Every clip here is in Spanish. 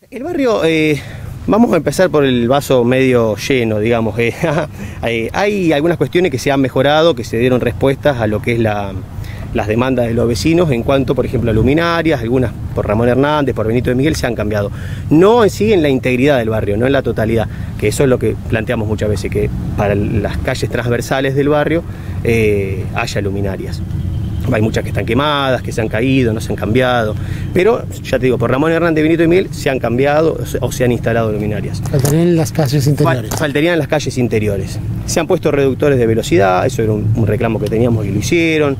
El barrio, vamos a empezar por el vaso medio lleno, digamos. Hay algunas cuestiones que se han mejorado, que se dieron respuestas a lo que es las demandas de los vecinos en cuanto, por ejemplo, a luminarias, algunas por Ramón Hernández, por Benito de Miguel, se han cambiado. No en sí en la integridad del barrio, no en la totalidad, que eso es lo que planteamos muchas veces, que para las calles transversales del barrio haya luminarias. Hay muchas que están quemadas, que se han caído, no se han cambiado, pero ya te digo, por Ramón Hernández, Benito de Miguel se han cambiado o se han instalado luminarias. Faltarían en las calles interiores. Faltarían en las calles interiores. Se han puesto reductores de velocidad, eso era un reclamo que teníamos y lo hicieron.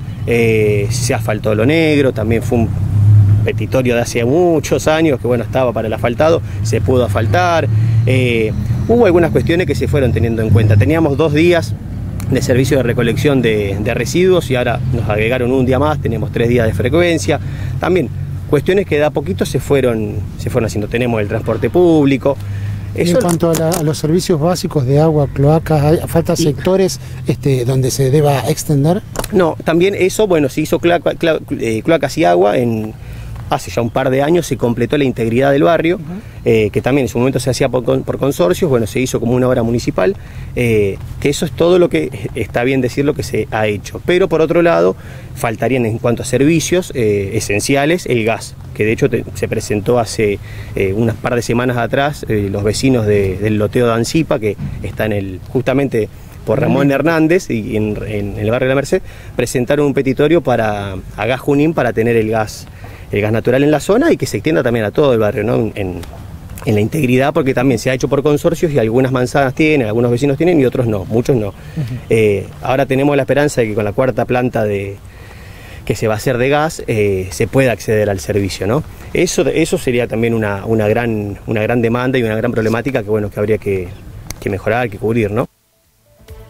Se asfaltó lo negro, también fue un petitorio de hace muchos años que bueno, estaba para el asfaltado, se pudo asfaltar. Hubo algunas cuestiones que se fueron teniendo en cuenta. Teníamos 2 días de servicio de recolección de residuos y ahora nos agregaron un día más, tenemos 3 días de frecuencia. También cuestiones que de a poquito se fueron haciendo. Tenemos el transporte público. En cuanto a los servicios básicos de agua, cloacas, ¿falta sectores donde se deba extender? No, también eso, bueno, se hizo cloacas y agua hace ya un par de años, se completó la integridad del barrio, que también en su momento se hacía por consorcios, bueno, se hizo como una obra municipal, que eso es todo lo que está bien decirlo que se ha hecho. Pero por otro lado, faltarían en cuanto a servicios esenciales el gas, que de hecho se presentó hace unas par de semanas atrás, los vecinos del loteo de Ancipa, que está justamente por Ramón Hernández y en el barrio de La Merced, presentaron un petitorio a Gas Junín para tener el gas natural en la zona y que se extienda también a todo el barrio, ¿no? En la integridad, porque también se ha hecho por consorcios y algunas manzanas tienen, algunos vecinos tienen y otros no, muchos no. Ahora tenemos la esperanza de que con la 4ª planta que se va a hacer de gas se pueda acceder al servicio, ¿no? Eso sería también una gran demanda y una gran problemática que, bueno, que habría que mejorar, que cubrir, ¿no?